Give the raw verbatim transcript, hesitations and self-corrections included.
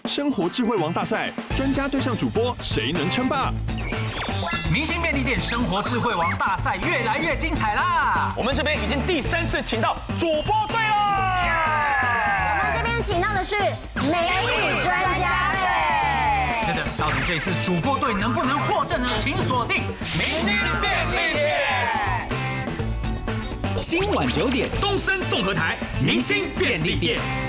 生活智慧王大赛，专家对上主播，谁能称霸？ 明星便利店生活智慧王大赛越来越精彩啦！ 我们这边已经第三次请到主播队了。 我们这边请到的是美女专家队。 是的，到底这次主播队能不能获胜呢？请锁定明星便利店。 今晚九点， 东森综合台明星便利店。